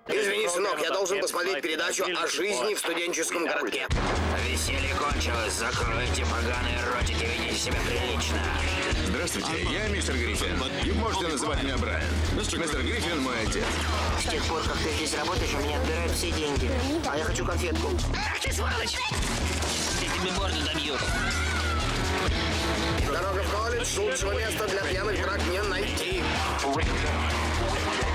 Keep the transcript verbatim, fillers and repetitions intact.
Извини, сынок, я должен посмотреть передачу о жизни в студенческом городке. Веселье кончилось. Закройте поганые ротики, ведите себя прилично. Здравствуйте, я мистер Гриффин. И можете называть меня Брайан. Мистер Гриффин мой отец. С тех пор, как ты здесь работаешь, у меня отбирают все деньги. А я хочу конфетку. Ах ты сволочь! Я тебе морду добью. Дорога в колледж, лучшего места для пьяных драк не найти.